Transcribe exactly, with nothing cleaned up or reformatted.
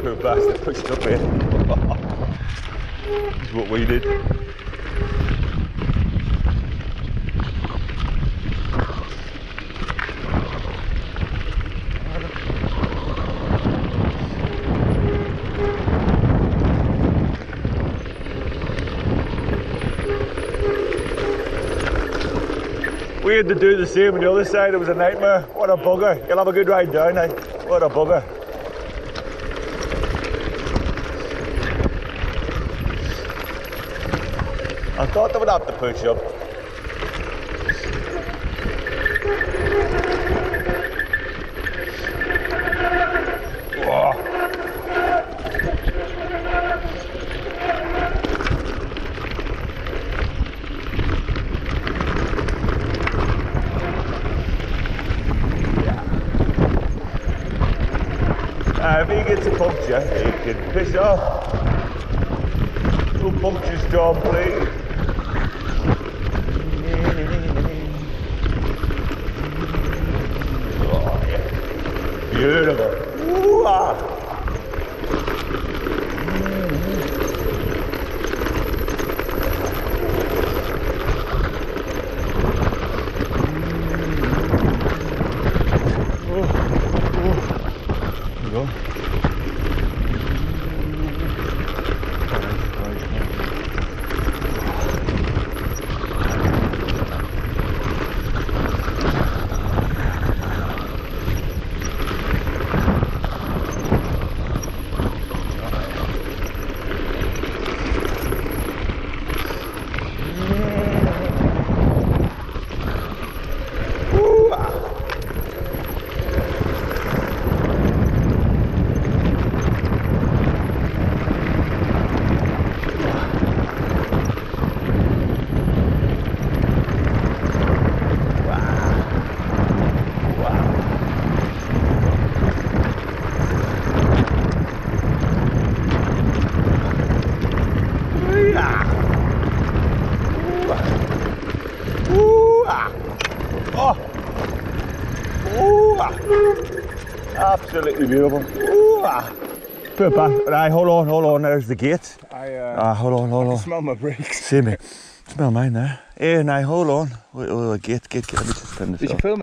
Poor bastard pushed up here. This is what we did. We had to do the same on the other side. It was a nightmare. What a bugger. You'll have a good ride down now. What a bugger. I thought they would have to push up. Whoa. Uh, if he gets a puncture, he can piss off. No punctures, John, please. Oh, yeah. Beautiful. Ooh-ah. Go. Oh, ooh, ah. Absolutely beautiful. Ooh, ah. Put it back. Right, hold on, hold on. There's the gate. I, uh, ah, hold on, hold I on. can smell my brakes. See me. Smell mine there. Hey, now hold on. Wait, wait, wait, gate, gate, gate. Let me just turn this Did off. you film